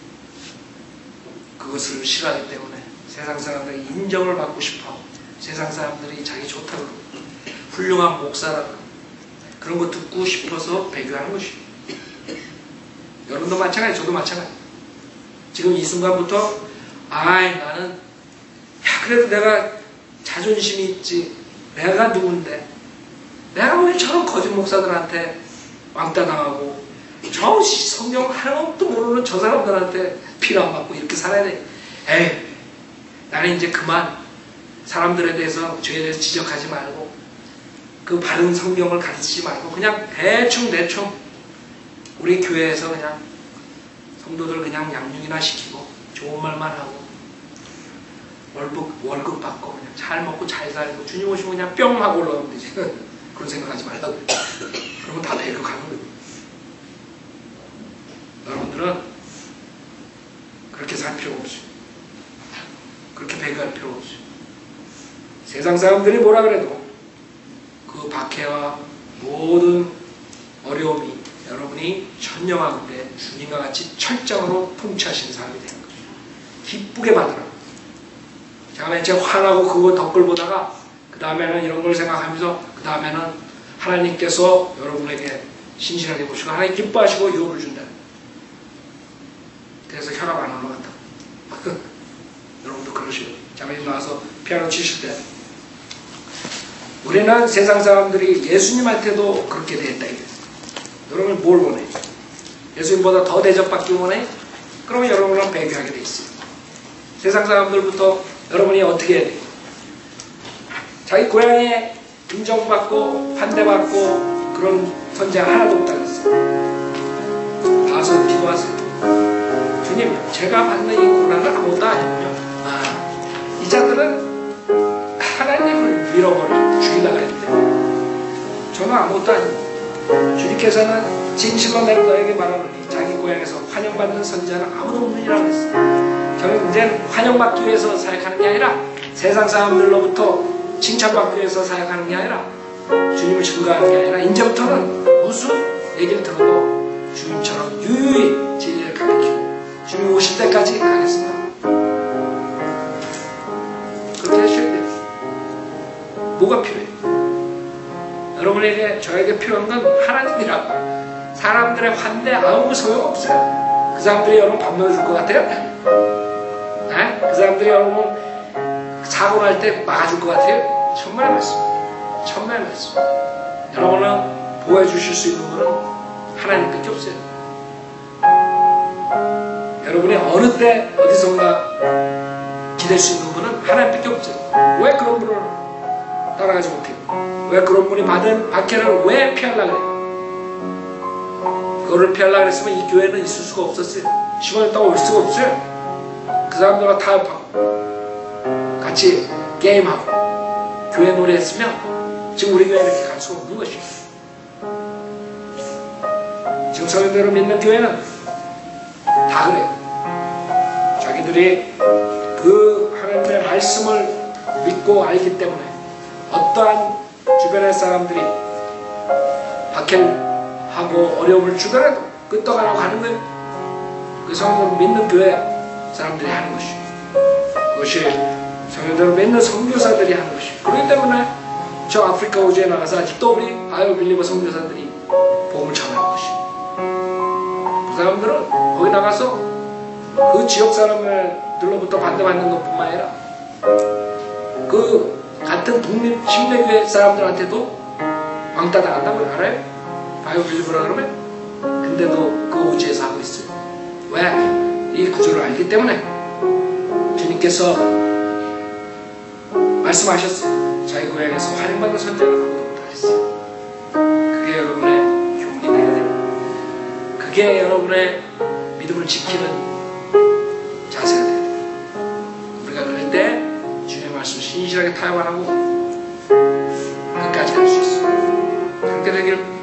그것을 싫어하기 때문에 세상 사람들이 인정을 받고 싶어 세상 사람들이 자기 좋다고 훌륭한 목사라고 그런 거 듣고 싶어서 배교하는 것이에요. 여러분도 마찬가지, 저도 마찬가지. 지금 이 순간부터 아이 나는 야 그래도 내가 자존심이 있지, 내가 누군데 내가 왜 저런 거짓 목사들한테 왕따 당하고 저 성경 하나도 모르는 저 사람들한테 피를 안 받고 이렇게 살아야 돼. 에이 나는 이제 그만 사람들에 대해서 죄에 대해서 지적하지 말고 그 바른 성경을 가르치지 말고 그냥 대충 대충 우리 교회에서 그냥 성도들 그냥 양육이나 시키고 좋은 말만 하고 월급, 월급 받고 그냥 잘 먹고 잘 살고 주님 오시면 그냥 뿅 하고 올라오면 되지. 그런 생각하지 말라고. 그러면 다 배교 가는 거예요. 여러분들은 그렇게 살 필요가 없어요. 그렇게 배교할 필요가 없어요. 세상 사람들이 뭐라 그래도 그 박해와 모든 어려움이 여러분이 현명하게 주님과 같이 철저으로 통치하시는 사람이 되는 거예요. 기쁘게 받으라. 제가 맨 처음 화나고 그거 덧글 보다가 그 다음에는 이런 걸 생각하면서 그 다음에는 하나님께서 여러분에게 신실하게 보시고 하나님 기뻐하시고 유업을 준다. 그래서 혈압 안 올라간다. 여러분도 그러시고 자매님 나와서 피아노 치실 때 우리는 세상 사람들이 예수님한테도 그렇게 대했다. 여러분 뭘 원해? 예수님보다 더 대접받기 원해? 그러면 여러분은 배교하게 돼 있어요. 세상 사람들부터 여러분이 어떻게 해야 돼요? 자기 고향에 인정받고 반대받고 그런 선지자 하나도 없다고 했어요. 가서 기도하세요. 주님, 제가 받는 이 고난은 아무것도 아니군요. 아, 이 자들은 하나님을 밀어버려 죽이려고 했는데 저는 아무것도 아니고 주님께서는 진실로 내가 너에게 말하노니 자기 고향에서 환영받는 선지자는 아무도 없느니라고 했어요. 저는 이제는 환영받기 위해서 사역하는 게 아니라 세상 사람들로부터 칭찬받기 위해서 사역하는 게 아니라 주님을 증거하는 게 아니라 이제부터는 무슨 얘기를 들어도 주님처럼 유유히 진리를 가르치고 주님 오실 때까지 가겠습니다. 그렇게 하셔야 돼요. 뭐가 필요해요? 여러분에게 저에게 필요한 건 하나님이라고. 사람들의 환대 아무 소용없어요. 그 사람들이 여러분 밥 넣어줄 것 같아요? 네? 그 사람들이 여러분 사고 날 때 막아줄 것 같아요? 천만의 말씀. 천만의 말씀. 여러분은 보호해 주실 수 있는 분은 하나님밖에 없어요. 여러분이 어느 때 어디선가 기댈 수 있는 분은 하나님밖에 없어요. 왜 그런 분을 따라가지 못해요? 왜 그런 분이 받은 박해를 왜 피하려고 그래요? 그거를 피하려고 했으면 이 교회는 있을 수가 없었어요. 시간이 있다고 올 수가 없어요. 그 사람들과 타협하고 같이 게임하고 교회 놀이 했으면 지금 우리 교회 이렇게 갈 수가 없는 것이에요. 지금 성도들을 믿는 교회는 다 그래요. 자기들이 그 하나님의 말씀을 믿고 알기 때문에 어떠한 주변의 사람들이 박해를 하고 어려움을 주더라도 끄떡하라고 하는 거예요. 그 성도를 믿는 교회 사람들이 하는 것이에요. 그것이 성도들을 믿는 선교사들이 하는 것이에요. 그렇기 때문에 저 아프리카 호주에 나가서 아직도 우리 바이오 빌리버 선교사들이 복음을 전하는 것이에요. 그 사람들은 거기 나가서 그 지역 사람들로부터 반대받는 것뿐만 아니라 그 같은 독립 침례교회 사람들한테도 왕따 당한다는 걸 알아요? 바이오 빌리버라 그러면? 근데도 그 오지에서 하고 있어요. 왜? 이 구조를 알기 때문에 주님께서 말씀하셨어요. 자기 고향에서 환영받는 선자를 아무도 못하겠어요. 그게 여러분의 교훈이 되어야 됩니다. 그게 여러분의 믿음을 지키는 자세가 돼야 돼요. 우리가 그럴 때 주님의 말씀 신실하게 타협 안 하고 끝까지 갈 수 있어요. 그렇게 되길